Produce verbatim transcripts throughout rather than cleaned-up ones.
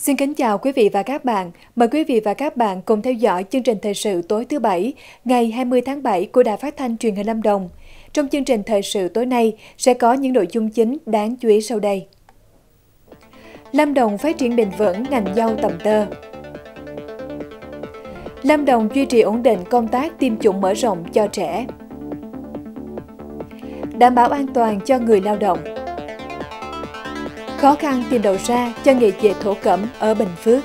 Xin kính chào quý vị và các bạn. Mời quý vị và các bạn cùng theo dõi chương trình thời sự tối thứ Bảy, ngày hai mươi tháng bảy của Đài Phát thanh Truyền hình Lâm Đồng. Trong chương trình thời sự tối nay sẽ có những nội dung chính đáng chú ý sau đây. Lâm Đồng phát triển bền vững ngành dâu tầm tơ. Lâm Đồng duy trì ổn định công tác tiêm chủng mở rộng cho trẻ. Đảm bảo an toàn cho người lao động. Khó khăn tìm đầu ra cho nghề dệt thổ cẩm ở Bình Phước.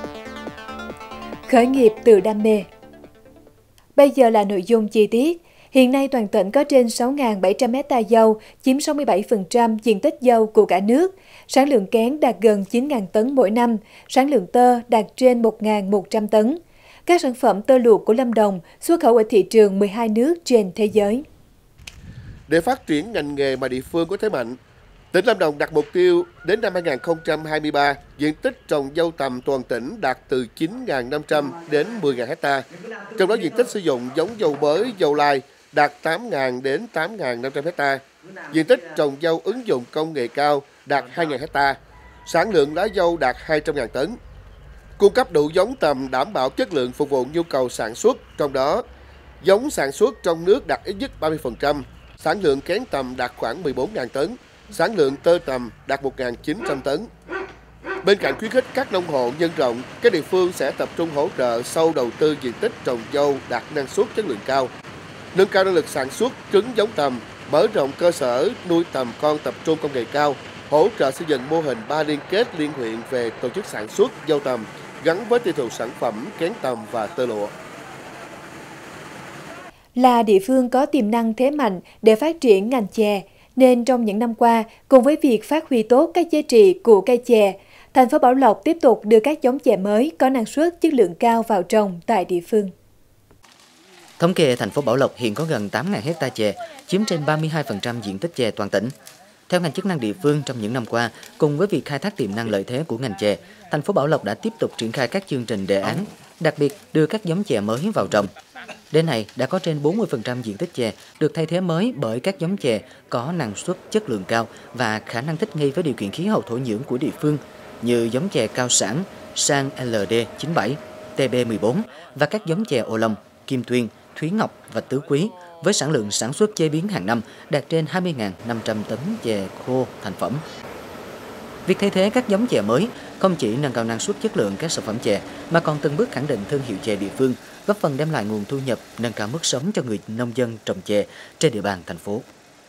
Khởi nghiệp từ đam mê. Bây giờ là nội dung chi tiết. Hiện nay toàn tỉnh có trên sáu nghìn bảy trăm héc ta dâu, chiếm sáu mươi bảy phần trăm diện tích dâu của cả nước. Sản lượng kén đạt gần chín nghìn tấn mỗi năm, sản lượng tơ đạt trên một nghìn một trăm tấn. Các sản phẩm tơ lụa của Lâm Đồng xuất khẩu ở thị trường mười hai nước trên thế giới. Để phát triển ngành nghề mà địa phương có thế mạnh, tỉnh Lâm Đồng đặt mục tiêu đến năm hai nghìn không trăm hai mươi ba, diện tích trồng dâu tằm toàn tỉnh đạt từ chín nghìn năm trăm đến mười nghìn héc ta. Trong đó diện tích sử dụng giống dâu mới, dâu lai đạt tám nghìn đến tám nghìn năm trăm héc ta. Diện tích trồng dâu ứng dụng công nghệ cao đạt hai nghìn héc ta. Sản lượng lá dâu đạt hai trăm nghìn tấn. Cung cấp đủ giống tằm đảm bảo chất lượng phục vụ nhu cầu sản xuất, trong đó giống sản xuất trong nước đạt ít nhất ba mươi phần trăm, sản lượng kén tằm đạt khoảng mười bốn nghìn tấn, sản lượng tơ tằm đạt một nghìn chín trăm tấn. Bên cạnh khuyến khích các nông hộ nhân rộng, các địa phương sẽ tập trung hỗ trợ sâu đầu tư diện tích trồng dâu đạt năng suất chất lượng cao, nâng cao năng lực sản xuất trứng giống tằm, mở rộng cơ sở nuôi tằm con tập trung công nghệ cao, hỗ trợ xây dựng mô hình ba liên kết liên huyện về tổ chức sản xuất dâu tằm gắn với tiêu thụ sản phẩm kén tằm và tơ lụa. Là địa phương có tiềm năng thế mạnh để phát triển ngành chè, nên trong những năm qua, cùng với việc phát huy tốt các giá trị của cây chè, thành phố Bảo Lộc tiếp tục đưa các giống chè mới có năng suất chất lượng cao vào trồng tại địa phương. Thống kê thành phố Bảo Lộc hiện có gần tám nghìn héc ta chè, chiếm trên ba mươi hai phần trăm diện tích chè toàn tỉnh. Theo ngành chức năng địa phương, trong những năm qua, cùng với việc khai thác tiềm năng lợi thế của ngành chè, thành phố Bảo Lộc đã tiếp tục triển khai các chương trình đề án, đặc biệt đưa các giống chè mới vào trồng. Đến nay, đã có trên bốn mươi phần trăm diện tích chè được thay thế mới bởi các giống chè có năng suất chất lượng cao và khả năng thích nghi với điều kiện khí hậu thổ nhưỡng của địa phương, như giống chè cao sản Sang L D chín bảy, T B mười bốn và các giống chè ô long, Kim Tuyên, Thúy Ngọc và Tứ Quý, với sản lượng sản xuất chế biến hàng năm đạt trên hai mươi nghìn năm trăm tấn chè khô thành phẩm. Việc thay thế các giống chè mới không chỉ nâng cao năng suất chất lượng các sản phẩm chè mà còn từng bước khẳng định thương hiệu chè địa phương, góp phần đem lại nguồn thu nhập, nâng cao mức sống cho người nông dân trồng chè trên địa bàn thành phố.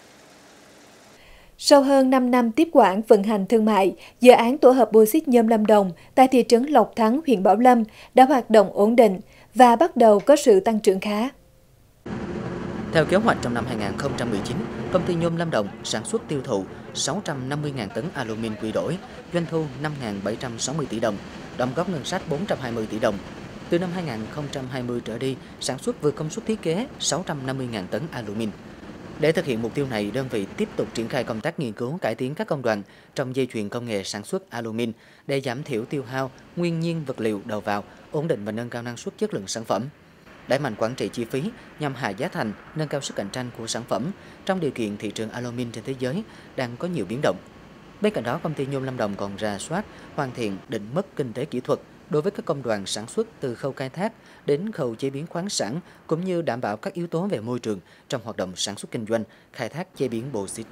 Sau hơn năm năm tiếp quản vận hành thương mại, dự án tổ hợp bô xít nhôm Lâm Đồng tại thị trấn Lộc Thắng, huyện Bảo Lâm đã hoạt động ổn định và bắt đầu có sự tăng trưởng khá. Theo kế hoạch, trong năm hai nghìn không trăm mười chín, công ty nhôm Lâm Đồng sản xuất tiêu thụ sáu trăm năm mươi nghìn tấn alumin quy đổi, doanh thu năm nghìn bảy trăm sáu mươi tỷ đồng, đóng góp ngân sách bốn trăm hai mươi tỷ đồng. Từ năm hai nghìn không trăm hai mươi trở đi, sản xuất vượt công suất thiết kế sáu trăm năm mươi nghìn tấn alumin. Để thực hiện mục tiêu này, đơn vị tiếp tục triển khai công tác nghiên cứu cải tiến các công đoạn trong dây chuyền công nghệ sản xuất alumin để giảm thiểu tiêu hao nguyên nhiên vật liệu đầu vào, ổn định và nâng cao năng suất chất lượng sản phẩm. Đẩy mạnh quản trị chi phí nhằm hạ giá thành, nâng cao sức cạnh tranh của sản phẩm trong điều kiện thị trường alumin trên thế giới đang có nhiều biến động. Bên cạnh đó, công ty nhôm Lâm Đồng còn rà soát, hoàn thiện định mức kinh tế kỹ thuật đối với các công đoạn sản xuất từ khâu khai thác đến khâu chế biến khoáng sản, cũng như đảm bảo các yếu tố về môi trường trong hoạt động sản xuất kinh doanh, khai thác chế biến bô xít.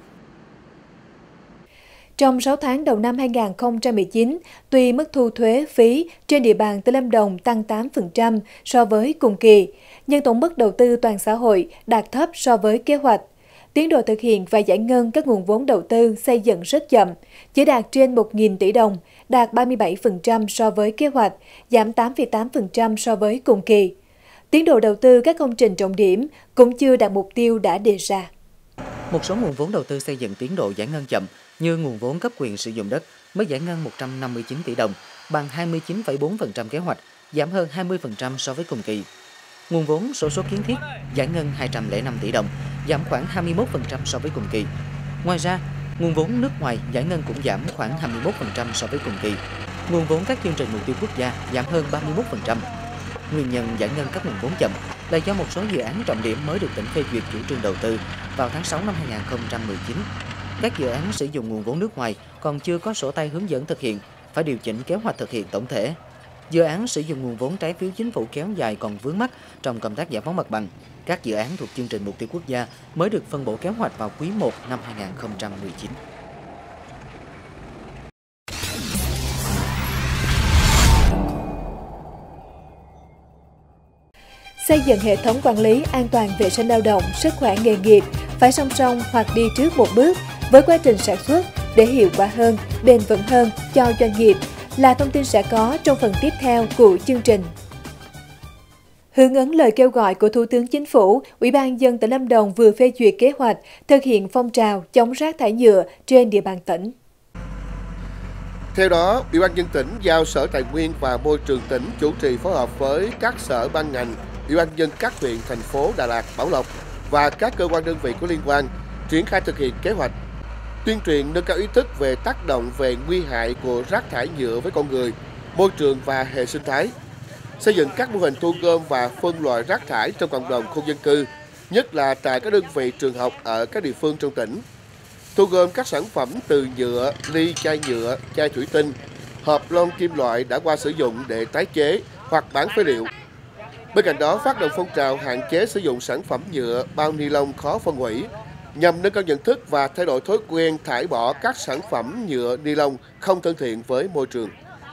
Trong sáu tháng đầu năm hai nghìn không trăm mười chín, tuy mức thu thuế phí trên địa bàn tỉnh Lâm Đồng tăng tám phần trăm so với cùng kỳ, nhưng tổng mức đầu tư toàn xã hội đạt thấp so với kế hoạch. Tiến độ thực hiện và giải ngân các nguồn vốn đầu tư xây dựng rất chậm, chỉ đạt trên một nghìn tỷ đồng, đạt ba mươi bảy phần trăm so với kế hoạch, giảm tám phẩy tám phần trăm so với cùng kỳ. Tiến độ đầu tư các công trình trọng điểm cũng chưa đạt mục tiêu đã đề ra. Một số nguồn vốn đầu tư xây dựng tiến độ giải ngân chậm, như nguồn vốn cấp quyền sử dụng đất mới giải ngân một trăm năm mươi chín tỷ đồng, bằng hai mươi chín phẩy bốn phần trăm kế hoạch, giảm hơn hai mươi phần trăm so với cùng kỳ. Nguồn vốn xổ số kiến thiết giải ngân hai trăm lẻ năm tỷ đồng, giảm khoảng hai mươi mốt phần trăm so với cùng kỳ. Ngoài ra, nguồn vốn nước ngoài giải ngân cũng giảm khoảng hai mươi mốt phần trăm so với cùng kỳ. Nguồn vốn các chương trình mục tiêu quốc gia giảm hơn ba mươi mốt phần trăm. Nguyên nhân giải ngân các nguồn vốn chậm là do một số dự án trọng điểm mới được tỉnh phê duyệt chủ trương đầu tư vào tháng sáu năm hai nghìn không trăm mười chín. Các dự án sử dụng nguồn vốn nước ngoài còn chưa có sổ tay hướng dẫn thực hiện, phải điều chỉnh kế hoạch thực hiện tổng thể. Dự án sử dụng nguồn vốn trái phiếu chính phủ kéo dài còn vướng mắc trong công tác giải phóng mặt bằng. Các dự án thuộc chương trình mục tiêu quốc gia mới được phân bổ kế hoạch vào quý một năm hai nghìn không trăm mười chín. Xây dựng hệ thống quản lý an toàn vệ sinh lao động, sức khỏe nghề nghiệp phải song song hoặc đi trước một bước với quá trình sản xuất để hiệu quả hơn, bền vững hơn cho doanh nghiệp là thông tin sẽ có trong phần tiếp theo của chương trình. Hưởng ứng lời kêu gọi của Thủ tướng Chính phủ, Ủy ban nhân dân tỉnh Lâm Đồng vừa phê duyệt kế hoạch thực hiện phong trào chống rác thải nhựa trên địa bàn tỉnh. Theo đó, Ủy ban nhân dân tỉnh giao Sở Tài nguyên và Môi trường tỉnh chủ trì phối hợp với các sở ban ngành, Ủy ban nhân dân các huyện, thành phố Đà Lạt, Bảo Lộc và các cơ quan đơn vị có liên quan triển khai thực hiện kế hoạch, tuyên truyền nâng cao ý thức về tác động về nguy hại của rác thải nhựa với con người, môi trường và hệ sinh thái, xây dựng các mô hình thu gom và phân loại rác thải trong cộng đồng khu dân cư, nhất là tại các đơn vị trường học ở các địa phương trong tỉnh, thu gom các sản phẩm từ nhựa, ly, chai nhựa, chai thủy tinh, hộp lon kim loại đã qua sử dụng để tái chế hoặc bán phế liệu. Bên cạnh đó, phát động phong trào hạn chế sử dụng sản phẩm nhựa, bao ni lông khó phân hủy, nhằm nâng cao nhận thức và thay đổi thói quen thải bỏ các sản phẩm nhựa, ni lông không thân thiện với môi trường.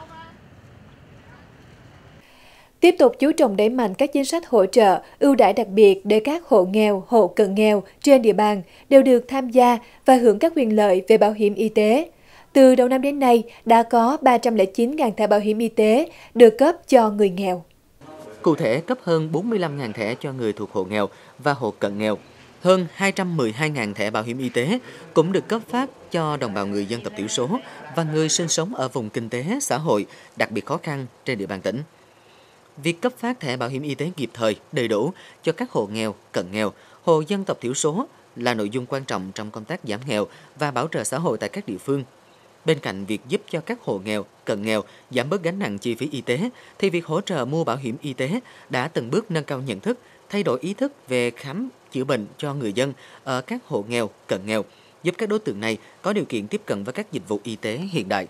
Tiếp tục chú trọng đẩy mạnh các chính sách hỗ trợ, ưu đãi đặc biệt để các hộ nghèo, hộ cận nghèo trên địa bàn đều được tham gia và hưởng các quyền lợi về bảo hiểm y tế. Từ đầu năm đến nay, đã có ba trăm lẻ chín nghìn thẻ bảo hiểm y tế được cấp cho người nghèo. Cụ thể, cấp hơn bốn mươi lăm nghìn thẻ cho người thuộc hộ nghèo và hộ cận nghèo. Hơn hai trăm mười hai nghìn thẻ bảo hiểm y tế cũng được cấp phát cho đồng bào người dân tộc thiểu số và người sinh sống ở vùng kinh tế, xã hội đặc biệt khó khăn trên địa bàn tỉnh. Việc cấp phát thẻ bảo hiểm y tế kịp thời, đầy đủ cho các hộ nghèo, cận nghèo, hộ dân tộc thiểu số là nội dung quan trọng trong công tác giảm nghèo và bảo trợ xã hội tại các địa phương. Bên cạnh việc giúp cho các hộ nghèo, cận nghèo giảm bớt gánh nặng chi phí y tế, thì việc hỗ trợ mua bảo hiểm y tế đã từng bước nâng cao nhận thức, thay đổi ý thức về khám chữa bệnh cho người dân ở các hộ nghèo, cận nghèo, giúp các đối tượng này có điều kiện tiếp cận với các dịch vụ y tế hiện đại.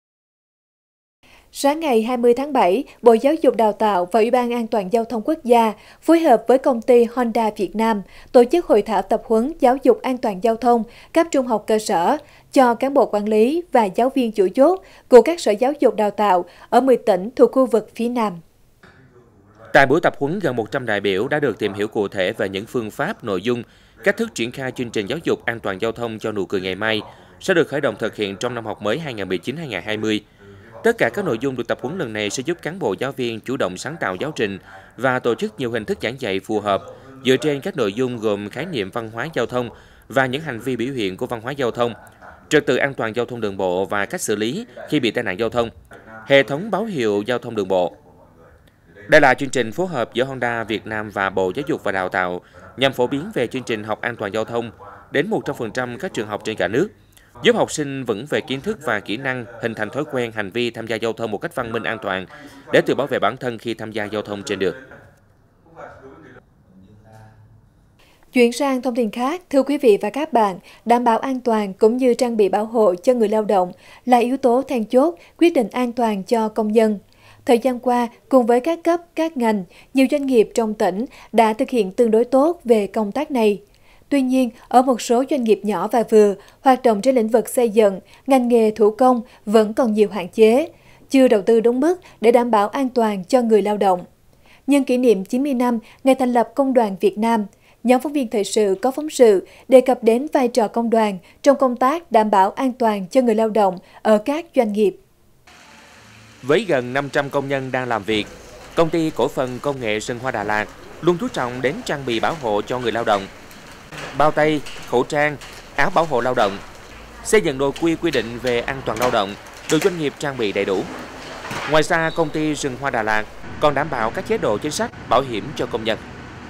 Sáng ngày hai mươi tháng bảy, Bộ Giáo dục Đào tạo và Ủy ban An toàn Giao thông Quốc gia phối hợp với công ty Honda Việt Nam tổ chức hội thảo tập huấn giáo dục an toàn giao thông cấp trung học cơ sở cho cán bộ quản lý và giáo viên chủ chốt của các sở giáo dục đào tạo ở mười tỉnh thuộc khu vực phía Nam. Tại buổi tập huấn, gần một trăm đại biểu đã được tìm hiểu cụ thể về những phương pháp, nội dung, cách thức triển khai chương trình giáo dục an toàn giao thông cho nụ cười ngày mai sẽ được khởi động thực hiện trong năm học mới hai nghìn không trăm mười chín hai nghìn không trăm hai mươi. Tất cả các nội dung được tập huấn lần này sẽ giúp cán bộ giáo viên chủ động sáng tạo giáo trình và tổ chức nhiều hình thức giảng dạy phù hợp dựa trên các nội dung gồm khái niệm văn hóa giao thông và những hành vi biểu hiện của văn hóa giao thông, trật tự an toàn giao thông đường bộ và cách xử lý khi bị tai nạn giao thông, hệ thống báo hiệu giao thông đường bộ. Đây là chương trình phối hợp giữa Honda Việt Nam và Bộ Giáo dục và Đào tạo nhằm phổ biến về chương trình học an toàn giao thông đến một trăm phần trăm các trường học trên cả nước, giúp học sinh vững về kiến thức và kỹ năng, hình thành thói quen hành vi tham gia giao thông một cách văn minh an toàn để tự bảo vệ bản thân khi tham gia giao thông trên đường. Chuyển sang thông tin khác, thưa quý vị và các bạn, đảm bảo an toàn cũng như trang bị bảo hộ cho người lao động là yếu tố then chốt quyết định an toàn cho công nhân. Thời gian qua, cùng với các cấp, các ngành, nhiều doanh nghiệp trong tỉnh đã thực hiện tương đối tốt về công tác này. Tuy nhiên, ở một số doanh nghiệp nhỏ và vừa, hoạt động trên lĩnh vực xây dựng, ngành nghề thủ công vẫn còn nhiều hạn chế, chưa đầu tư đúng mức để đảm bảo an toàn cho người lao động. Nhân kỷ niệm chín mươi năm ngày thành lập Công đoàn Việt Nam, nhóm phóng viên thời sự có phóng sự đề cập đến vai trò công đoàn trong công tác đảm bảo an toàn cho người lao động ở các doanh nghiệp. Với gần năm trăm công nhân đang làm việc, Công ty Cổ phần Công nghệ Sân Hoa Đà Lạt luôn chú trọng đến trang bị bảo hộ cho người lao động. Bao tay, khẩu trang, áo bảo hộ lao động, xây dựng nội quy quy định về an toàn lao động được doanh nghiệp trang bị đầy đủ. Ngoài ra, Công ty Sân Hoa Đà Lạt còn đảm bảo các chế độ chính sách bảo hiểm cho công nhân.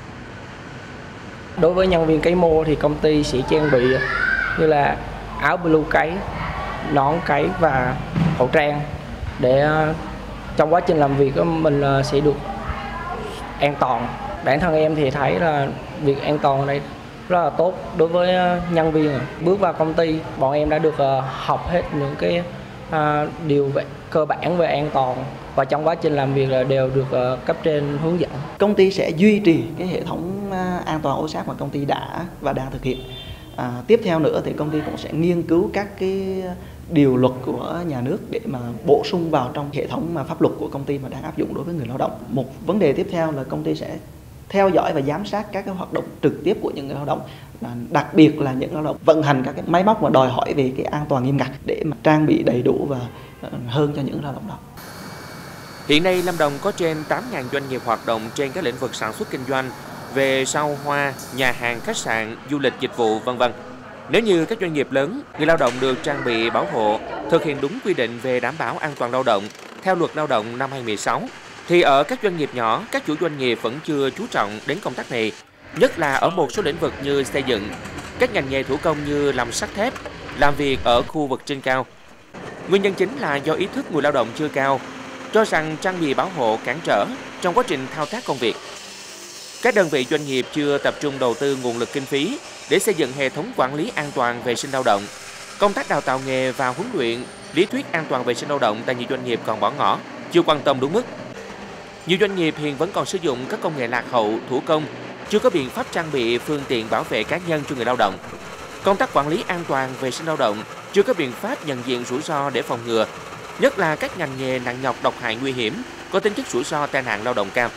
Đối với nhân viên cấy mô thì công ty sẽ trang bị như là áo blue cấy, nón cấy và khẩu trang để trong quá trình làm việc mình sẽ được an toàn. Bản thân em thì thấy là việc an toàn ở đây rất là tốt đối với nhân viên. Bước vào công ty, bọn em đã được học hết những cái à, điều về cơ bản về an toàn và trong quá trình làm việc là đều được uh, cấp trên hướng dẫn. Công ty sẽ duy trì cái hệ thống uh, an toàn ô sát mà công ty đã và đang thực hiện. À, tiếp theo nữa thì công ty cũng sẽ nghiên cứu các cái điều luật của nhà nước để mà bổ sung vào trong hệ thống mà pháp luật của công ty mà đang áp dụng đối với người lao động. Một vấn đề tiếp theo là công ty sẽ theo dõi và giám sát các cái hoạt động trực tiếp của những người lao động, đặc biệt là những lao động vận hành các cái máy móc mà đòi hỏi về cái an toàn nghiêm ngặt để mà trang bị đầy đủ và hơn cho những lao động đó. Hiện nay Lâm Đồng có trên tám nghìn doanh nghiệp hoạt động trên các lĩnh vực sản xuất kinh doanh về rau hoa, nhà hàng, khách sạn, du lịch, dịch vụ, vân vân. Nếu như các doanh nghiệp lớn, người lao động được trang bị bảo hộ, thực hiện đúng quy định về đảm bảo an toàn lao động theo Luật Lao động năm hai nghìn không trăm mười sáu, thì ở các doanh nghiệp nhỏ, các chủ doanh nghiệp vẫn chưa chú trọng đến công tác này, nhất là ở một số lĩnh vực như xây dựng, các ngành nghề thủ công như làm sắt thép, làm việc ở khu vực trên cao. Nguyên nhân chính là do ý thức người lao động chưa cao, cho rằng trang bị bảo hộ cản trở trong quá trình thao tác công việc. Các đơn vị doanh nghiệp chưa tập trung đầu tư nguồn lực kinh phí để xây dựng hệ thống quản lý an toàn vệ sinh lao động. Công tác đào tạo nghề và huấn luyện, lý thuyết an toàn vệ sinh lao động tại nhiều doanh nghiệp còn bỏ ngỏ, chưa quan tâm đúng mức. Nhiều doanh nghiệp hiện vẫn còn sử dụng các công nghệ lạc hậu, thủ công, chưa có biện pháp trang bị phương tiện bảo vệ cá nhân cho người lao động. Công tác quản lý an toàn vệ sinh lao động chưa có biện pháp nhận diện rủi ro để phòng ngừa, nhất là các ngành nghề nặng nhọc, độc hại, nguy hiểm, có tính chất rủi ro tai nạn lao động cao.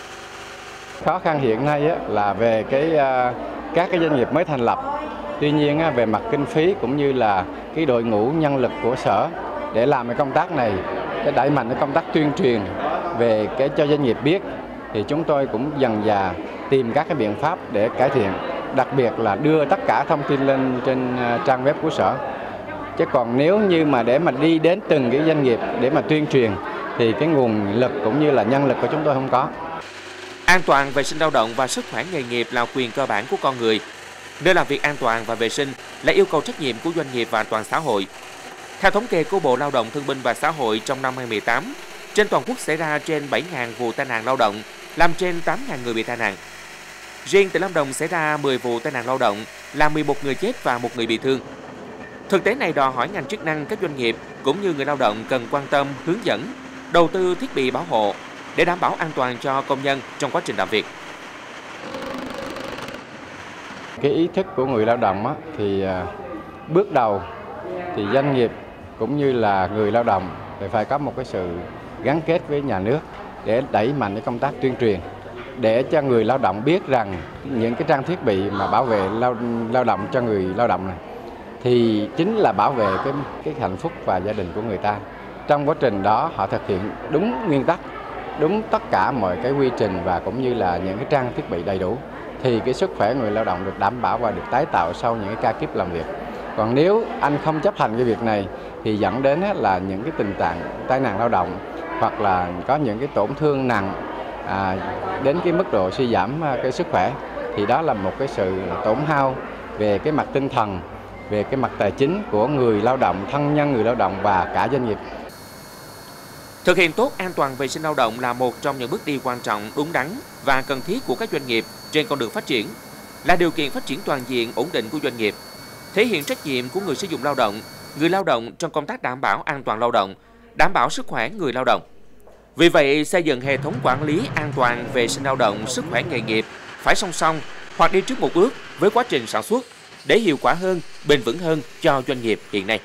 Khó khăn hiện nay là về cái các cái doanh nghiệp mới thành lập. Tuy nhiên về mặt kinh phí cũng như là cái đội ngũ nhân lực của sở để làm cái công tác này, để đẩy mạnh cái công tác tuyên truyền về cái cho doanh nghiệp biết, thì chúng tôi cũng dần dà tìm các cái biện pháp để cải thiện, đặc biệt là đưa tất cả thông tin lên trên trang web của sở. Chứ còn nếu như mà để mà đi đến từng cái doanh nghiệp để mà tuyên truyền thì cái nguồn lực cũng như là nhân lực của chúng tôi không có. An toàn vệ sinh lao động và sức khỏe nghề nghiệp là quyền cơ bản của con người. Nơi làm việc an toàn và vệ sinh là yêu cầu trách nhiệm của doanh nghiệp và toàn xã hội. Theo thống kê của Bộ Lao động Thương binh và Xã hội trong năm hai nghìn không trăm mười tám, trên toàn quốc xảy ra trên bảy nghìn vụ tai nạn lao động, làm trên tám nghìn người bị tai nạn. Riêng tỉnh Lâm Đồng xảy ra mười vụ tai nạn lao động, làm mười một người chết và một người bị thương. Thực tế này đòi hỏi ngành chức năng, các doanh nghiệp cũng như người lao động cần quan tâm, hướng dẫn, đầu tư thiết bị bảo hộ để đảm bảo an toàn cho công nhân trong quá trình làm việc. Cái ý thức của người lao động á, thì bước đầu thì doanh nghiệp cũng như là người lao động thì phải có một cái sự gắn kết với nhà nước để đẩy mạnh cái công tác tuyên truyền, để cho người lao động biết rằng những cái trang thiết bị mà bảo vệ lao, lao động cho người lao động này thì chính là bảo vệ cái, cái hạnh phúc và gia đình của người ta. Trong quá trình đó họ thực hiện đúng nguyên tắc, đúng tất cả mọi cái quy trình và cũng như là những cái trang thiết bị đầy đủ, thì cái sức khỏe người lao động được đảm bảo và được tái tạo sau những cái ca kíp làm việc. Còn nếu anh không chấp hành cái việc này thì dẫn đến là những cái tình trạng tai nạn lao động hoặc là có những cái tổn thương nặng à, đến cái mức độ suy giảm cái sức khỏe, thì đó là một cái sự tổn hao về cái mặt tinh thần, về cái mặt tài chính của người lao động, thân nhân người lao động và cả doanh nghiệp. Thực hiện tốt an toàn vệ sinh lao động là một trong những bước đi quan trọng, đúng đắn và cần thiết của các doanh nghiệp trên con đường phát triển, là điều kiện phát triển toàn diện, ổn định của doanh nghiệp, thể hiện trách nhiệm của người sử dụng lao động, người lao động trong công tác đảm bảo an toàn lao động, đảm bảo sức khỏe người lao động. Vì vậy, xây dựng hệ thống quản lý an toàn vệ sinh lao động, sức khỏe nghề nghiệp phải song song hoặc đi trước một bước với quá trình sản xuất để hiệu quả hơn, bền vững hơn cho doanh nghiệp hiện nay.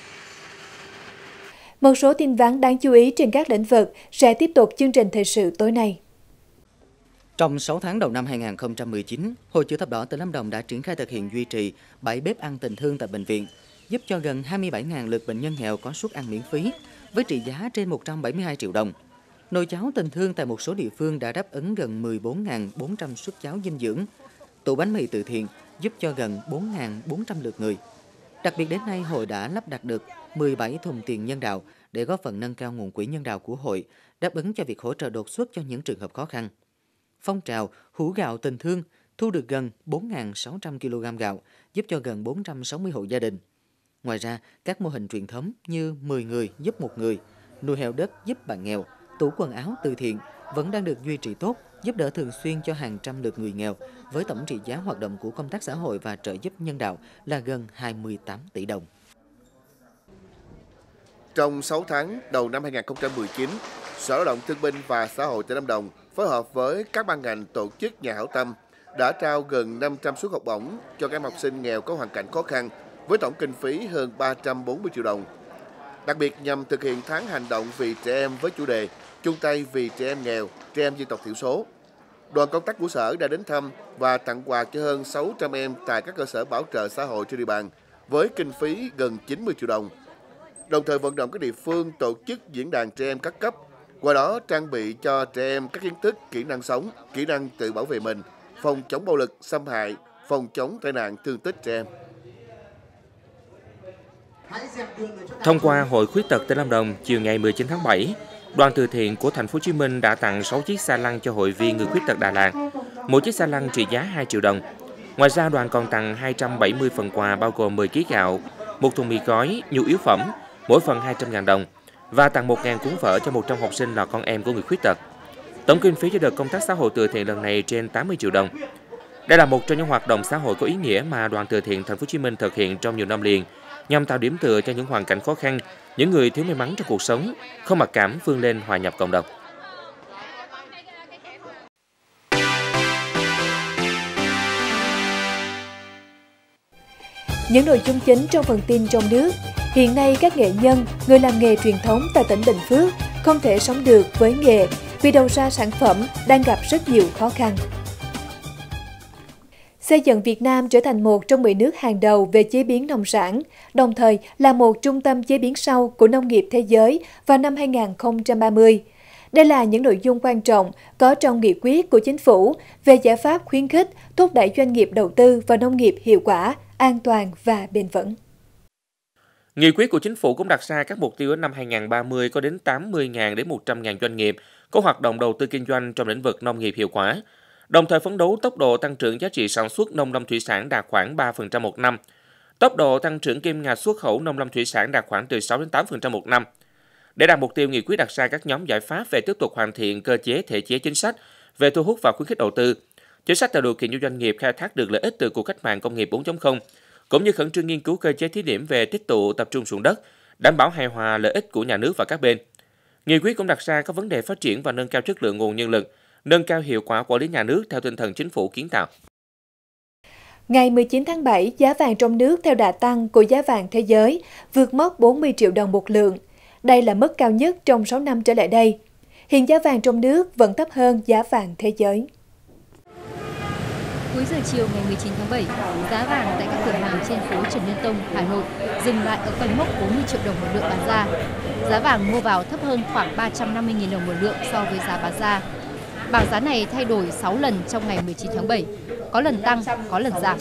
Một số tin vắn đáng chú ý trên các lĩnh vực sẽ tiếp tục chương trình thời sự tối nay. Trong sáu tháng đầu năm hai nghìn không trăm mười chín, Hội Chữ Thập Đỏ tỉnh Lâm Đồng đã triển khai thực hiện duy trì bảy bếp ăn tình thương tại bệnh viện, giúp cho gần hai mươi bảy nghìn lượt bệnh nhân nghèo có suất ăn miễn phí, với trị giá trên một trăm bảy mươi hai triệu đồng. Nồi cháo tình thương tại một số địa phương đã đáp ứng gần mười bốn nghìn bốn trăm suất cháo dinh dưỡng. Tủ bánh mì từ thiện giúp cho gần bốn nghìn bốn trăm lượt người. Đặc biệt đến nay, hội đã lắp đặt được mười bảy thùng tiền nhân đạo để góp phần nâng cao nguồn quỹ nhân đạo của hội, đáp ứng cho việc hỗ trợ đột xuất cho những trường hợp khó khăn. Phong trào hũ gạo tình thương thu được gần bốn nghìn sáu trăm ki lô gam gạo, giúp cho gần bốn trăm sáu mươi hộ gia đình. Ngoài ra, các mô hình truyền thống như mười người giúp một người, nuôi heo đất giúp bạn nghèo, tủ quần áo từ thiện vẫn đang được duy trì tốt, giúp đỡ thường xuyên cho hàng trăm lượt người nghèo, với tổng trị giá hoạt động của công tác xã hội và trợ giúp nhân đạo là gần hai mươi tám tỷ đồng. Trong sáu tháng đầu năm hai nghìn không trăm mười chín, Sở Lao động Thương binh và Xã hội tỉnh Lâm Đồng phối hợp với các ban ngành tổ chức nhà hảo tâm đã trao gần năm trăm suất học bổng cho các em học sinh nghèo có hoàn cảnh khó khăn với tổng kinh phí hơn ba trăm bốn mươi triệu đồng. Đặc biệt nhằm thực hiện tháng hành động vì trẻ em với chủ đề chung tay vì trẻ em nghèo, trẻ em dân tộc thiểu số. Đoàn công tác của Sở đã đến thăm và tặng quà cho hơn sáu trăm em tại các cơ sở bảo trợ xã hội trên địa bàn với kinh phí gần chín mươi triệu đồng. Đồng thời vận động các địa phương tổ chức diễn đàn trẻ em các cấp, qua đó trang bị cho trẻ em các kiến thức, kỹ năng sống, kỹ năng tự bảo vệ mình, phòng chống bạo lực, xâm hại, phòng chống tai nạn thương tích trẻ em. Thông qua Hội Khuyết tật tỉnh Lâm Đồng, chiều ngày mười chín tháng bảy, Đoàn từ thiện của Thành phố Hồ Chí Minh đã tặng sáu chiếc xa lăn cho hội viên người khuyết tật Đà Lạt. Mỗi chiếc xa lăn trị giá hai triệu đồng. Ngoài ra, đoàn còn tặng hai trăm bảy mươi phần quà bao gồm mười ki lô gam gạo, một thùng mì gói, nhu yếu phẩm, mỗi phần hai trăm nghìn đồng và tặng một nghìn cuốn vở cho một trăm học sinh là con em của người khuyết tật. Tổng kinh phí cho đợt công tác xã hội từ thiện lần này trên tám mươi triệu đồng. Đây là một trong những hoạt động xã hội có ý nghĩa mà Đoàn từ thiện Thành phố Hồ Chí Minh thực hiện trong nhiều năm liền, nhằm tạo điểm tựa cho những hoàn cảnh khó khăn, những người thiếu may mắn trong cuộc sống, không mặc cảm vươn lên hòa nhập cộng đồng. Những nội dung chính trong phần tin trong nước. Hiện nay các nghệ nhân, người làm nghề truyền thống tại tỉnh Bình Phước không thể sống được với nghề vì đầu ra sản phẩm đang gặp rất nhiều khó khăn. Xây dựng Việt Nam trở thành một trong mười nước hàng đầu về chế biến nông sản, đồng thời là một trung tâm chế biến sâu của nông nghiệp thế giới vào năm hai nghìn không trăm ba mươi. Đây là những nội dung quan trọng có trong nghị quyết của Chính phủ về giải pháp khuyến khích, thúc đẩy doanh nghiệp đầu tư vào nông nghiệp hiệu quả, an toàn và bền vững. Nghị quyết của Chính phủ cũng đặt ra các mục tiêu đến năm hai nghìn không trăm ba mươi có đến tám mươi nghìn đến một trăm nghìn doanh nghiệp có hoạt động đầu tư kinh doanh trong lĩnh vực nông nghiệp hiệu quả, đồng thời phấn đấu tốc độ tăng trưởng giá trị sản xuất nông lâm thủy sản đạt khoảng ba phần trăm một năm, tốc độ tăng trưởng kim ngạch xuất khẩu nông lâm thủy sản đạt khoảng từ sáu đến tám phần trăm một năm. Để đạt mục tiêu, nghị quyết đặt ra các nhóm giải pháp về tiếp tục hoàn thiện cơ chế thể chế chính sách về thu hút và khuyến khích đầu tư, chính sách tạo điều kiện cho doanh nghiệp khai thác được lợi ích từ cuộc cách mạng công nghiệp bốn chấm không, cũng như khẩn trương nghiên cứu cơ chế thí điểm về tích tụ tập trung ruộng đất, đảm bảo hài hòa lợi ích của nhà nước và các bên. Nghị quyết cũng đặt ra các vấn đề phát triển và nâng cao chất lượng nguồn nhân lực, nâng cao hiệu quả quản lý nhà nước theo tinh thần chính phủ kiến tạo. Ngày mười chín tháng bảy, giá vàng trong nước theo đà tăng của giá vàng thế giới vượt mốc bốn mươi triệu đồng một lượng. Đây là mức cao nhất trong sáu năm trở lại đây. Hiện giá vàng trong nước vẫn thấp hơn giá vàng thế giới. Cuối giờ chiều ngày mười chín tháng bảy, giá vàng tại các cửa hàng trên phố Trần Nhân Tông, Hà Nội dừng lại ở quanh mốc bốn mươi triệu đồng một lượng bán ra. Giá vàng mua vào thấp hơn khoảng ba trăm năm mươi nghìn đồng một lượng so với giá bán ra. Bảng giá này thay đổi sáu lần trong ngày mười chín tháng bảy, có lần tăng, có lần giảm.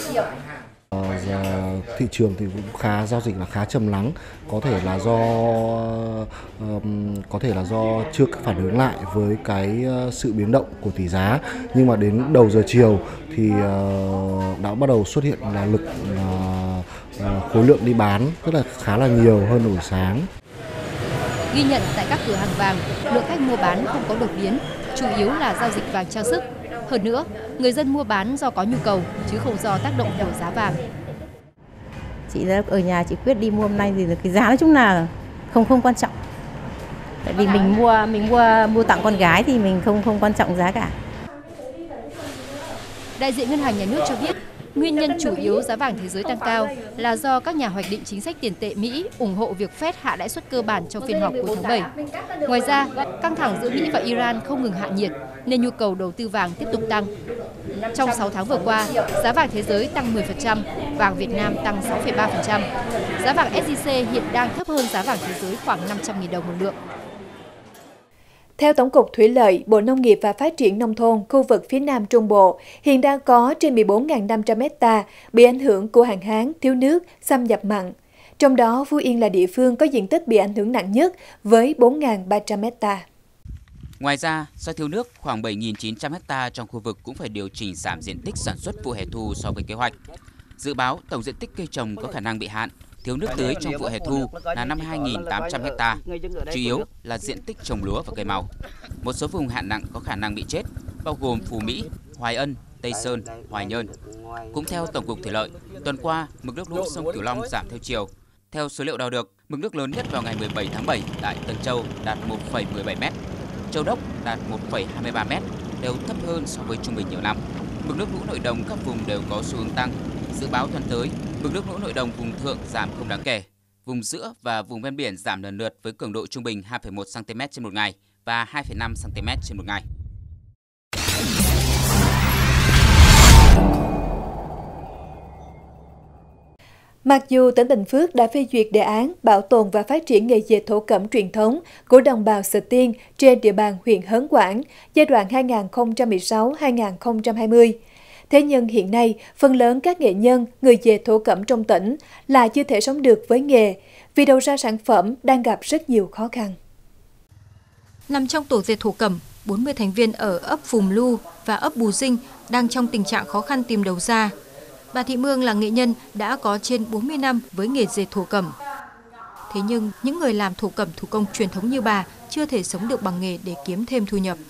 Thị trường thì cũng khá giao dịch là khá trầm lắng, có thể là do um, có thể là do chưa phản ứng lại với cái uh, sự biến động của tỷ giá, nhưng mà đến đầu giờ chiều thì uh, đã bắt đầu xuất hiện là lực uh, uh, khối lượng đi bán rất là khá là nhiều hơn buổi sáng. Ghi nhận tại các cửa hàng vàng, lượng khách mua bán không có đột biến, chủ yếu là giao dịch vàng trang sức. Hơn nữa, người dân mua bán do có nhu cầu chứ không do tác động của giá vàng. Chị ở nhà chị quyết đi mua hôm nay thì cái giá nói chung là không không quan trọng. Tại vì mình mua mình mua mua tặng con gái thì mình không không quan trọng giá cả. Đại diện Ngân hàng Nhà nước cho biết, nguyên nhân chủ yếu giá vàng thế giới tăng cao là do các nhà hoạch định chính sách tiền tệ Mỹ ủng hộ việc Fed hạ lãi suất cơ bản trong phiên họp cuối tháng bảy. Ngoài ra, căng thẳng giữa Mỹ và Iran không ngừng hạ nhiệt nên nhu cầu đầu tư vàng tiếp tục tăng. Trong sáu tháng vừa qua, giá vàng thế giới tăng mười phần trăm, vàng Việt Nam tăng sáu phẩy ba phần trăm. Giá vàng ét gi xê hiện đang thấp hơn giá vàng thế giới khoảng năm trăm nghìn đồng một lượng. Theo Tổng cục Thủy lợi, Bộ Nông nghiệp và Phát triển Nông thôn khu vực phía Nam Trung Bộ, hiện đang có trên mười bốn nghìn năm trăm héc ta bị ảnh hưởng của hạn hán, thiếu nước, xâm nhập mặn. Trong đó, Phú Yên là địa phương có diện tích bị ảnh hưởng nặng nhất với bốn nghìn ba trăm héc ta. Ngoài ra, do thiếu nước, khoảng bảy nghìn chín trăm héc ta trong khu vực cũng phải điều chỉnh giảm diện tích sản xuất vụ hè thu so với kế hoạch. Dự báo tổng diện tích cây trồng có khả năng bị hạn, thiếu nước tưới trong vụ hè thu là năm mươi hai nghìn tám trăm héc ta, chủ yếu là diện tích trồng lúa và cây màu. Một số vùng hạn nặng có khả năng bị chết, bao gồm Phú Mỹ, Hoài Ân, Tây Sơn, Hoài Nhơn. Cũng theo Tổng cục Thủy lợi, tuần qua, mực nước lũ sông Cửu Long giảm theo chiều. Theo số liệu đo được, mực nước lớn nhất vào ngày mười bảy tháng bảy tại Tân Châu đạt một phẩy mười bảy mét, Châu Đốc đạt một phẩy hai mươi ba mét, đều thấp hơn so với trung bình nhiều năm. Mực nước lũ nội đồng các vùng đều có xu hướng tăng. Dự báo tuần tới, mực nước lũ nội đồng vùng thượng giảm không đáng kể. Vùng giữa và vùng ven biển giảm lần lượt với cường độ trung bình hai phẩy một xăng-ti-mét trên một ngày và hai phẩy năm xăng-ti-mét trên một ngày. Mặc dù tỉnh Bình Phước đã phê duyệt đề án bảo tồn và phát triển nghề dệt thổ cẩm truyền thống của đồng bào Sờ Tiên trên địa bàn huyện Hớn Quản giai đoạn hai nghìn không trăm mười sáu đến hai nghìn không trăm hai mươi, thế nhưng hiện nay, phần lớn các nghệ nhân, người dệt thổ cẩm trong tỉnh là chưa thể sống được với nghề vì đầu ra sản phẩm đang gặp rất nhiều khó khăn. Nằm trong tổ dệt thổ cẩm, bốn mươi thành viên ở ấp Phùm Lu và ấp Bù Dinh đang trong tình trạng khó khăn tìm đầu ra. Bà Thị Mương là nghệ nhân đã có trên bốn mươi năm với nghề dệt thổ cẩm. Thế nhưng, những người làm thổ cẩm thủ công truyền thống như bà chưa thể sống được bằng nghề để kiếm thêm thu nhập.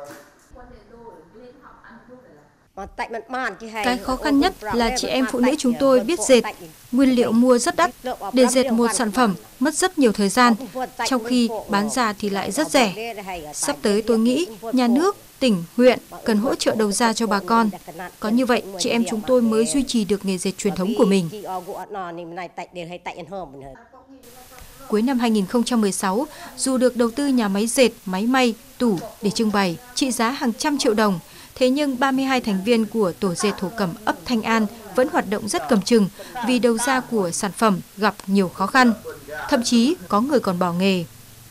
Cái khó khăn nhất là chị em phụ nữ chúng tôi biết dệt, nguyên liệu mua rất đắt. Để dệt một sản phẩm mất rất nhiều thời gian, trong khi bán ra thì lại rất rẻ. Sắp tới tôi nghĩ nhà nước, tỉnh, huyện cần hỗ trợ đầu ra cho bà con. Có như vậy, chị em chúng tôi mới duy trì được nghề dệt truyền thống của mình. Cuối năm hai nghìn không trăm mười sáu, dù được đầu tư nhà máy dệt, máy may, tủ để trưng bày, trị giá hàng trăm triệu đồng, thế nhưng ba mươi hai thành viên của tổ dệt thổ cẩm ấp Thanh An vẫn hoạt động rất cầm chừng vì đầu ra của sản phẩm gặp nhiều khó khăn. Thậm chí có người còn bỏ nghề.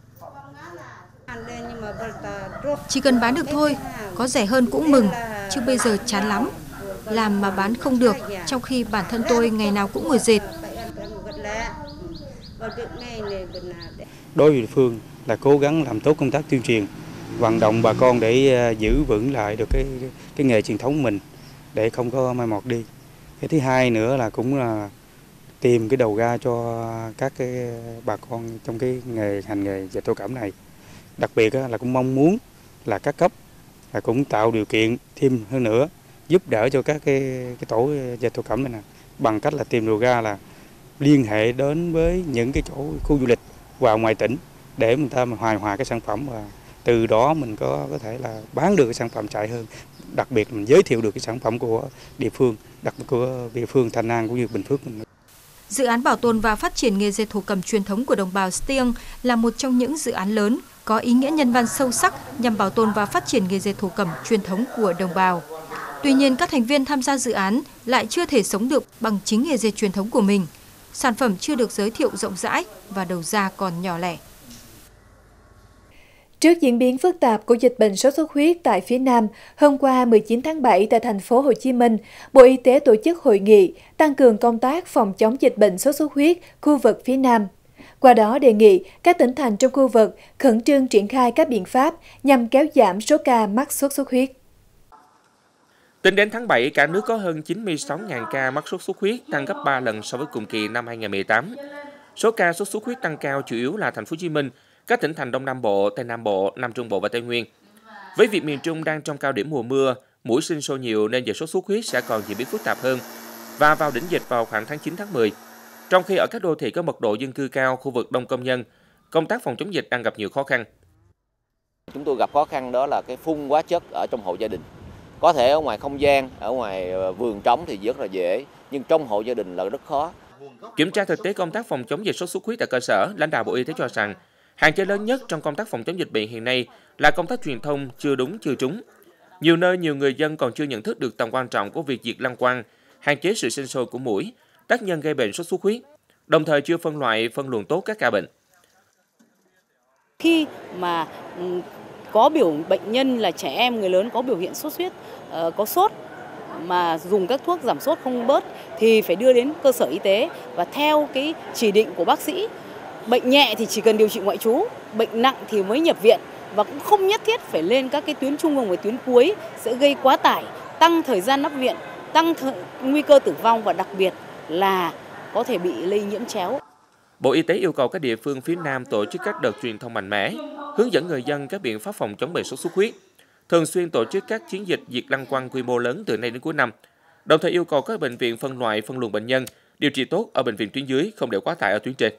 Chỉ cần bán được thôi, có rẻ hơn cũng mừng, chứ bây giờ chán lắm. Làm mà bán không được, trong khi bản thân tôi ngày nào cũng ngồi dệt. Đối với địa phương là cố gắng làm tốt công tác tuyên truyền, vận động bà con để giữ vững lại được cái cái nghề truyền thống của mình để không có mai một đi. Cái thứ hai nữa là cũng là tìm cái đầu ra cho các cái bà con trong cái nghề hành nghề dệt thổ cẩm này. Đặc biệt là cũng mong muốn là các cấp là cũng tạo điều kiện thêm hơn nữa giúp đỡ cho các cái cái tổ dệt thổ cẩm này nè, bằng cách là tìm đầu ra là liên hệ đến với những cái chỗ khu du lịch vào ngoài tỉnh để người ta mà hài hòa cái sản phẩm và từ đó mình có có thể là bán được cái sản phẩm chạy hơn, đặc biệt là mình giới thiệu được cái sản phẩm của địa phương, đặc biệt của địa phương Thanh An cũng như Bình Phước mình. Dự án bảo tồn và phát triển nghề dệt thổ cẩm truyền thống của đồng bào Stiêng là một trong những dự án lớn có ý nghĩa nhân văn sâu sắc nhằm bảo tồn và phát triển nghề dệt thổ cẩm truyền thống của đồng bào. Tuy nhiên, các thành viên tham gia dự án lại chưa thể sống được bằng chính nghề dệt truyền thống của mình. Sản phẩm chưa được giới thiệu rộng rãi và đầu ra còn nhỏ lẻ. Trước diễn biến phức tạp của dịch bệnh sốt xuất huyết tại phía Nam, hôm qua mười chín tháng bảy tại thành phố Hồ Chí Minh, Bộ Y tế tổ chức hội nghị tăng cường công tác phòng chống dịch bệnh sốt xuất huyết khu vực phía Nam. Qua đó đề nghị các tỉnh thành trong khu vực khẩn trương triển khai các biện pháp nhằm kéo giảm số ca mắc sốt xuất huyết. Tính đến tháng bảy, cả nước có hơn chín mươi sáu nghìn ca mắc sốt xuất huyết, tăng gấp ba lần so với cùng kỳ năm hai nghìn không trăm mười tám. Số ca sốt xuất huyết tăng cao chủ yếu là thành phố Hồ Chí Minh, các tỉnh thành Đông Nam Bộ, Tây Nam Bộ, Nam Trung Bộ và Tây Nguyên. Với việc miền Trung đang trong cao điểm mùa mưa, muỗi sinh sôi nhiều nên dịch sốt xuất huyết sẽ còn diễn biến phức tạp hơn và vào đỉnh dịch vào khoảng tháng chín tháng mười. Trong khi ở các đô thị có mật độ dân cư cao, khu vực đông công nhân, công tác phòng chống dịch đang gặp nhiều khó khăn. Chúng tôi gặp khó khăn đó là cái phun hóa chất ở trong hộ gia đình. Có thể ở ngoài không gian, ở ngoài vườn trống thì rất là dễ, nhưng trong hộ gia đình là rất khó. Kiểm tra thực tế công tác phòng chống dịch sốt xuất huyết tại cơ sở, lãnh đạo Bộ Y tế cho rằng hạn chế lớn nhất trong công tác phòng chống dịch bệnh hiện nay là công tác truyền thông chưa đúng chưa trúng. Nhiều nơi nhiều người dân còn chưa nhận thức được tầm quan trọng của việc diệt lăng quăng, hạn chế sự sinh sôi của muỗi, tác nhân gây bệnh sốt xuất huyết, đồng thời chưa phân loại phân luồng tốt các ca bệnh. Khi mà có biểu bệnh nhân là trẻ em, người lớn có biểu hiện sốt huyết, có sốt mà dùng các thuốc giảm sốt không bớt thì phải đưa đến cơ sở y tế và theo cái chỉ định của bác sĩ. Bệnh nhẹ thì chỉ cần điều trị ngoại trú, bệnh nặng thì mới nhập viện và cũng không nhất thiết phải lên các cái tuyến trung ương và tuyến cuối sẽ gây quá tải, tăng thời gian nằm viện, tăng th- nguy cơ tử vong và đặc biệt là có thể bị lây nhiễm chéo. Bộ Y tế yêu cầu các địa phương phía Nam tổ chức các đợt truyền thông mạnh mẽ, hướng dẫn người dân các biện pháp phòng chống bệnh sốt xuất huyết, thường xuyên tổ chức các chiến dịch diệt lăng quăng quy mô lớn từ nay đến cuối năm, đồng thời yêu cầu các bệnh viện phân loại phân luồng bệnh nhân, điều trị tốt ở bệnh viện tuyến dưới, không để quá tải ở tuyến trên.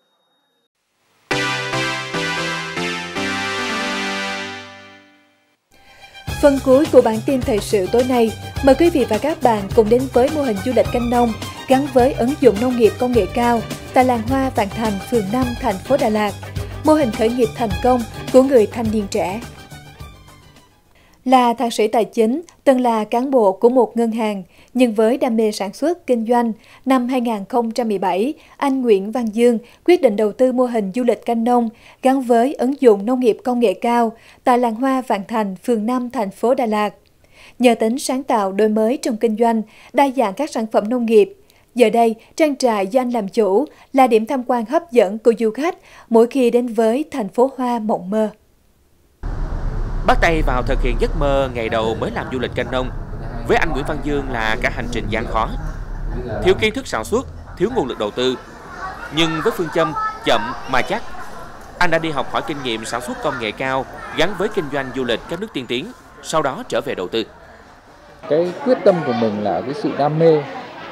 Phần cuối của bản tin thời sự tối nay, mời quý vị và các bạn cùng đến với mô hình du lịch canh nông gắn với ứng dụng nông nghiệp công nghệ cao tại làng hoa Vạn Thành, phường năm, thành phố Đà Lạt. Mô hình khởi nghiệp thành công của người thanh niên trẻ. Là thạc sĩ tài chính, từng là cán bộ của một ngân hàng, nhưng với đam mê sản xuất, kinh doanh, năm hai nghìn không trăm mười bảy, anh Nguyễn Văn Dương quyết định đầu tư mô hình du lịch canh nông gắn với ứng dụng nông nghiệp công nghệ cao tại làng hoa Vạn Thành, phường năm, thành phố Đà Lạt. Nhờ tính sáng tạo đổi mới trong kinh doanh, đa dạng các sản phẩm nông nghiệp, giờ đây trang trại do anh làm chủ là điểm tham quan hấp dẫn của du khách mỗi khi đến với thành phố hoa mộng mơ. Bắt tay vào thực hiện giấc mơ ngày đầu mới làm du lịch canh nông, với anh Nguyễn Văn Dương là cả hành trình gian khó. Thiếu kiến thức sản xuất, thiếu nguồn lực đầu tư. Nhưng với phương châm chậm mà chắc, anh đã đi học hỏi kinh nghiệm sản xuất công nghệ cao gắn với kinh doanh du lịch các nước tiên tiến, sau đó trở về đầu tư. Cái quyết tâm của mình là cái sự đam mê.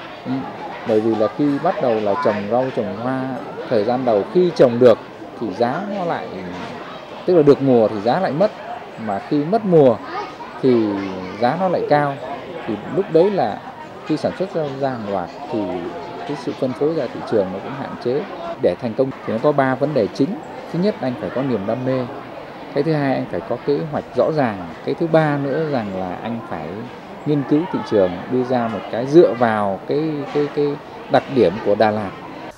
Bởi vì là khi bắt đầu là trồng rau, trồng hoa, thời gian đầu khi trồng được thì giá nó lại, tức là được mùa thì giá lại mất. Mà khi mất mùa thì giá nó lại cao. Thì lúc đấy là khi sản xuất ra hàng loạt thì cái sự phân phối ra thị trường nó cũng hạn chế. Để thành công thì nó có ba vấn đề chính. Thứ nhất, anh phải có niềm đam mê. Cái thứ hai, anh phải có kế hoạch rõ ràng. Cái thứ ba nữa rằng là anh phải nghiên cứu thị trường, đưa ra một cái dựa vào cái cái cái đặc điểm của Đà Lạt.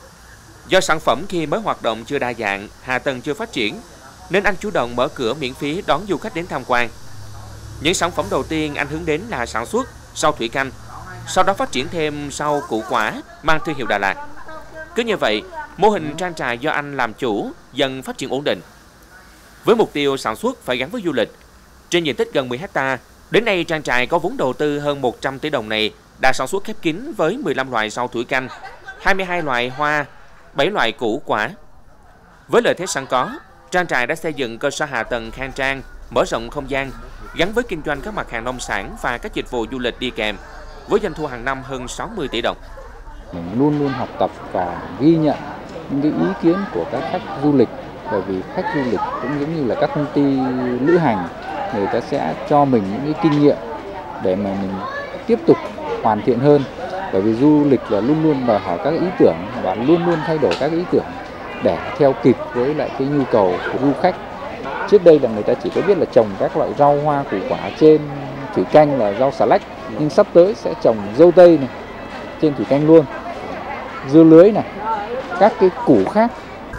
Do sản phẩm khi mới hoạt động chưa đa dạng, hạ tầng chưa phát triển, nên anh chủ động mở cửa miễn phí đón du khách đến tham quan. Những sản phẩm đầu tiên anh hướng đến là sản xuất rau thủy canh, sau đó phát triển thêm rau củ quả mang thương hiệu Đà Lạt. Cứ như vậy, mô hình trang trại do anh làm chủ dần phát triển ổn định. Với mục tiêu sản xuất phải gắn với du lịch, trên diện tích gần mười héc ta, đến nay trang trại có vốn đầu tư hơn một trăm tỷ đồng này đã sản xuất khép kín với mười lăm loại rau thủy canh, hai mươi hai loại hoa, bảy loại củ quả. Với lợi thế sẵn có, trang trại đã xây dựng cơ sở hạ tầng khang trang, mở rộng không gian, gắn với kinh doanh các mặt hàng nông sản và các dịch vụ du lịch đi kèm, với doanh thu hàng năm hơn sáu mươi tỷ đồng. Mình luôn luôn học tập và ghi nhận những cái ý kiến của các khách du lịch, bởi vì khách du lịch cũng giống như là các công ty lữ hành, người ta sẽ cho mình những cái kinh nghiệm để mà mình tiếp tục hoàn thiện hơn. Bởi vì du lịch là luôn luôn đòi hỏi các ý tưởng và luôn luôn thay đổi các ý tưởng để theo kịp với lại cái nhu cầu của du khách. Trước đây là người ta chỉ có biết là trồng các loại rau hoa củ quả trên thủy canh là rau xà lách, nhưng sắp tới sẽ trồng dâu tây này trên thủy canh luôn, dưa lưới này, các cái củ khác.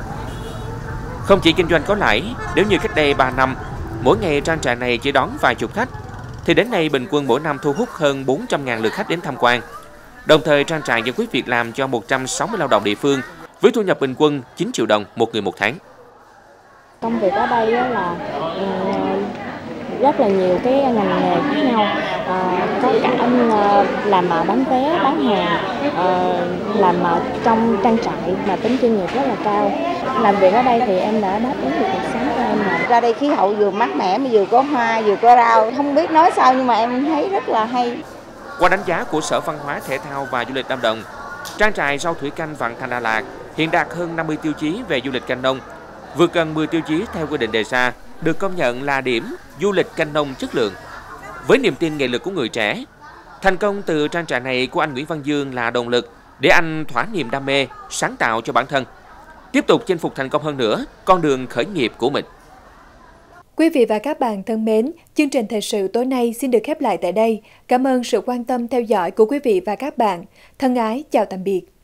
Không chỉ kinh doanh có lãi, nếu như cách đây ba năm, mỗi ngày trang trại này chỉ đón vài chục khách, thì đến nay bình quân mỗi năm thu hút hơn bốn trăm nghìn lượt khách đến tham quan. Đồng thời trang trại giải quyết việc làm cho một trăm sáu mươi lao động địa phương, với thu nhập bình quân chín triệu đồng một người một tháng. Công việc ở đây là rất là nhiều cái ngành nghề khác nhau, à, có cả làm bán vé, bán hàng, à, làm trong trang trại mà tính chuyên nghiệp rất là cao. Làm việc ở đây thì em đã đáp ứng được cuộc sống của em. Mà ra đây khí hậu vừa mát mẻ mà vừa có hoa vừa có rau, không biết nói sao nhưng mà em thấy rất là hay. Qua đánh giá của Sở Văn hóa Thể thao và Du lịch Lâm Đồng, trang trại rau thủy canh Vạn Thành Đà Lạt hiện đạt hơn năm mươi tiêu chí về du lịch canh nông, vượt gần mười tiêu chí theo quy định đề ra, được công nhận là điểm du lịch canh nông chất lượng. Với niềm tin nghị lực của người trẻ, thành công từ trang trại này của anh Nguyễn Văn Dương là động lực để anh thỏa niềm đam mê, sáng tạo cho bản thân, tiếp tục chinh phục thành công hơn nữa con đường khởi nghiệp của mình. Quý vị và các bạn thân mến, chương trình thời sự tối nay xin được khép lại tại đây. Cảm ơn sự quan tâm theo dõi của quý vị và các bạn. Thân ái, chào tạm biệt.